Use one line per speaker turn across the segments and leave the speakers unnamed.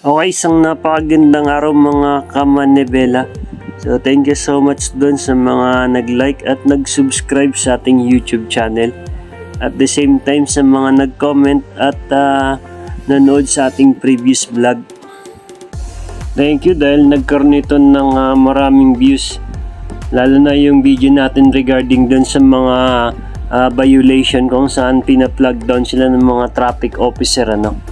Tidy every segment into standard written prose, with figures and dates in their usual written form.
Okay, isang napakagandang araw mga kamanibela. So thank you so much dun sa mga nag-like at nag-subscribe sa ating YouTube channel. At the same time sa mga nag-comment at nanood sa ating previous vlog. Thank you dahil nagkaroon ito ng maraming views. Lalo na yung video natin regarding dun sa mga violation kung saan pina-plug down sila ng mga traffic officer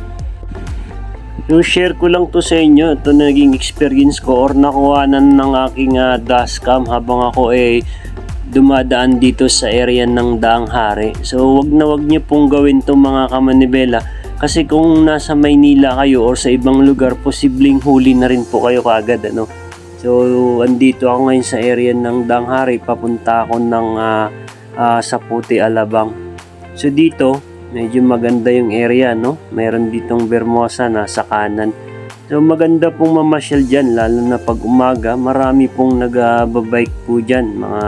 So share ko lang to sa inyo, ito naging experience ko or nakuhanan ng aking dashcam habang ako dumadaan dito sa area ng Daang Hari. So wag niyo pong gawin to mga kamanibela, kasi kung nasa Maynila kayo or sa ibang lugar, posibleng huli na rin po kayo kaagad So andito ako ngayon sa area ng Daang Hari, papunta ako ng Saputi, Alabang. So dito medyo maganda yung area, meron ditong Bermosa na sa kanan. So maganda pong mamasyal dyan, lalo na pag umaga. Marami pong nagbabike po dyan, mga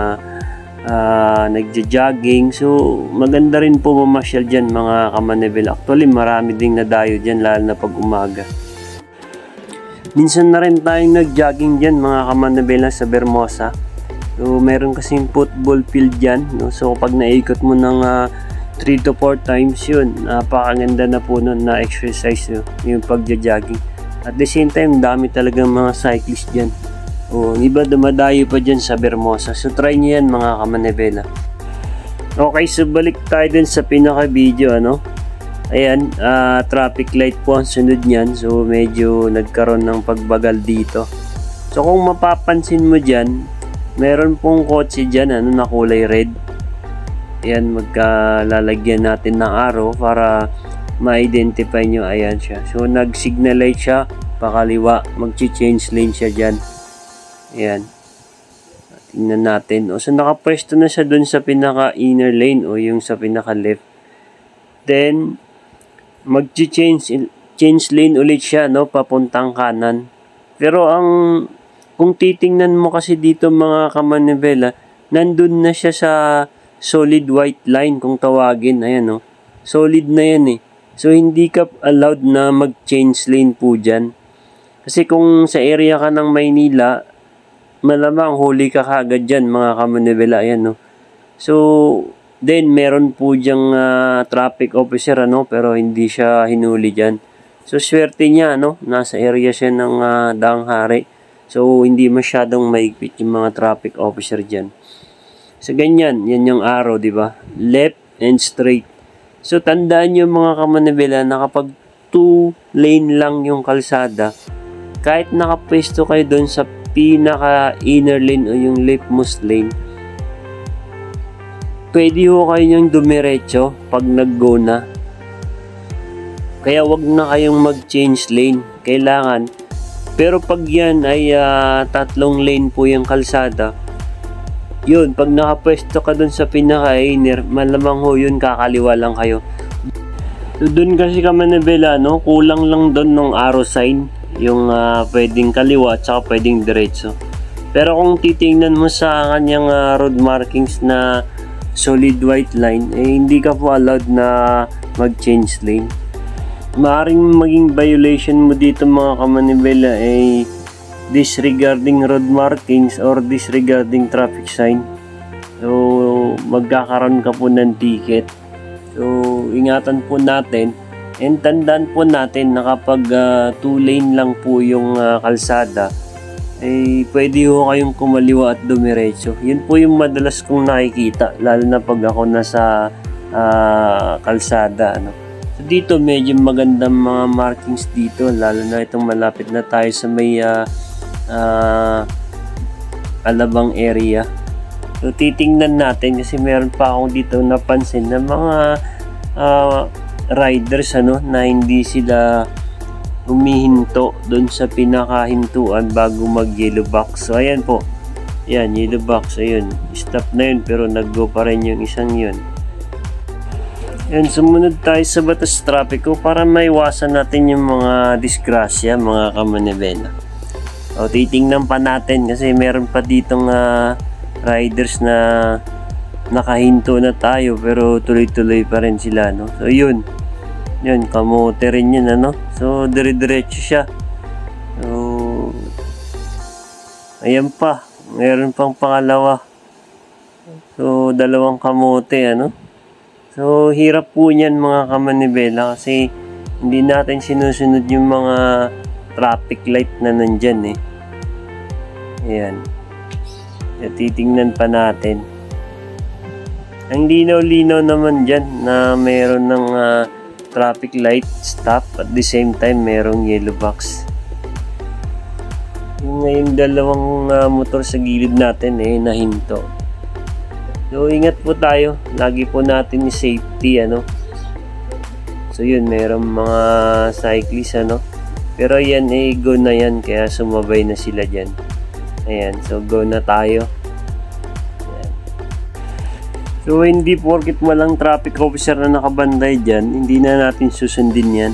nagja-jogging. So maganda rin po mamasyal dyan mga kamanibela. Actually marami ding nadayo dyan, lalo na pag umaga. Minsan na rin tayong nag-jogging dyan mga kamanibela sa Bermosa. So meron kasing football field dyan, So pag naikot mo ng 3 to 4 times yun, napakaganda na po nun na exercise yung pagja-jogging. At the same time, dami talagang mga cyclist dyan. Iba dumadayo pa dyan sa Bermosa. So try nyo yan mga kamanibela. Okay, so balik tayo dun sa pinaka video Ayan, traffic light po ang sunod nyan. So medyo nagkaroon ng pagbagal dito. So kung mapapansin mo dyan, meron pong kotse dyan na kulay red. Ayan, magkalalagyan natin ng arrow para ma-identify nyo. Ayan siya. So nag-signal light siya pakaliwa, mag-change lane siya dyan. Ayan, tingnan natin. So nakapwesto na siya dun sa pinaka inner lane o yung sa pinaka left. Then mag-change lane ulit siya papuntang kanan. Pero kung titingnan mo kasi dito mga kamanibela, nandun na siya sa solid white line kung tawagin. Ayan solid na yan So hindi ka allowed na mag-change lane po dyan. Kasi kung sa area ka ng Maynila, malamang huli ka kagad dyan mga kamanibela. Ayan So then meron po dyang traffic officer pero hindi siya hinuli dyan. So swerte niya nasa area siya ng Daang Hari. So hindi masyadong maigpit yung mga traffic officer dyan. So ganyan, yan yung arrow, di ba? Left and straight. So tandaan nyo mga kamanibela na kapag 2 lane lang yung kalsada, kahit nakapwesto kayo doon sa pinaka inner lane o yung leftmost lane, pwede ho kayo yung dumiretso pag nag-go na. Kaya wag na kayong mag-change lane. Kailangan. Pero pag yan ay 3 lane po yung kalsada, yun, pag nakapwesto ka dun sa pinaka-inner, malamang ho yun, kakaliwa lang kayo. So dun kasi kamanibela, kulang lang dun ng arrow sign, yung pwedeng kaliwa at saka pwedeng diretso. Pero kung titingnan mo sa kanyang road markings na solid white line, hindi ka po allowed na mag-change lane. Maaring maging violation mo dito mga kamanibela disregarding road markings or disregarding traffic sign. So magkakaroon ka po ng ticket. So ingatan po natin and tandaan po natin na kapag 2 lane lang po yung kalsada, pwede ho kayong kumaliwa at dumiretso. Yun po yung madalas kong nakikita, lalo na pag ako nasa kalsada So dito medyo magandang mga markings dito, lalo na itong malapit na tayo sa may Alabang area. So titingnan natin kasi meron pa akong dito napansin na mga riders na hindi sila humihinto doon sa pinakahintuan bago mag yellow box. So ayan po, yan yellow box, ayun, stop na yun pero nag-go pa rin yung isang yun. And sumunod tayo sa batas trapiko para maiwasan natin yung mga disgrasya mga kamanibela. O titingnan pa natin kasi meron pa ditong riders na nakahinto na tayo pero tuloy-tuloy pa rin sila So yun kamote rin yun So dire-diretso siya. Ayan pa, meron pang pangalawa. So, dalawang kamote, ano? So, hirap po niyan mga kamanibela kasi hindi natin sinusunod yung mga traffic light na nandyan eh. Ayan. So, titingnan pa natin. Ang linaw-linaw naman dyan na meron ng traffic light stop at the same time merong yellow box. Yung ngayong dalawang motor sa gilid natin eh nahinto. So, ingat po tayo. Lagi po natin yung safety, ano. So, yun, merong mga cyclist, ano. Pero yan, eh, go na yan. Kaya sumabay na sila dyan. Ayan, so go na tayo. Ayan. So, hindi porket walang traffic officer na nakabanday dyan, hindi na natin susundin yan.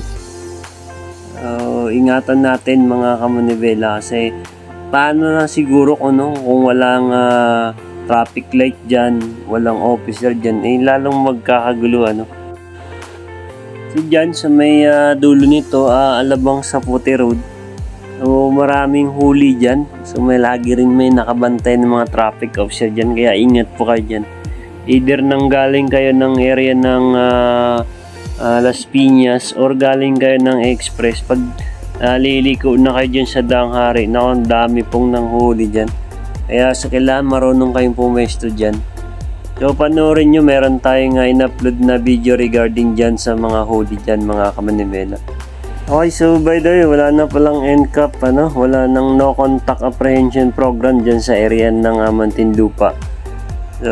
Ingatan natin mga kamanibela kasi paano na siguro kung walang traffic light dyan, walang officer dyan, eh lalong magkakagulo, ano. So dyan sa may dulo nito, Alabang Sapote Road, so maraming huli dyan, so may lagi rin may nakabantay ng mga traffic officer dyan, kaya ingat po kayo dyan. Either nang galing kayo ng area ng Las Piñas or galing kayo ng Express, pag liliko na kayo dyan sa Danghari, ang dami pong nanghuli dyan. Kaya sa kailangan marunong kayong pumesto dyan. So panoorin nyo, meron tayong in-upload na video regarding dyan sa mga huli dyan mga kamanibela. Okay, so by the way, wala na palang NCAP, ano? Wala nang no contact apprehension program dyan sa area ng Muntinlupa. So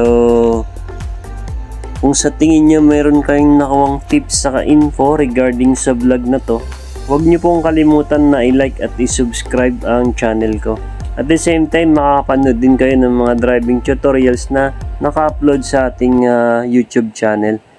kung sa tingin nyo meron kayong nakawang tips saka info regarding sa vlog na to, huwag nyo pong kalimutan na i-like at i-subscribe ang channel ko. At the same time, makakapanood din kayo ng mga driving tutorials na naka-upload sa ating YouTube channel.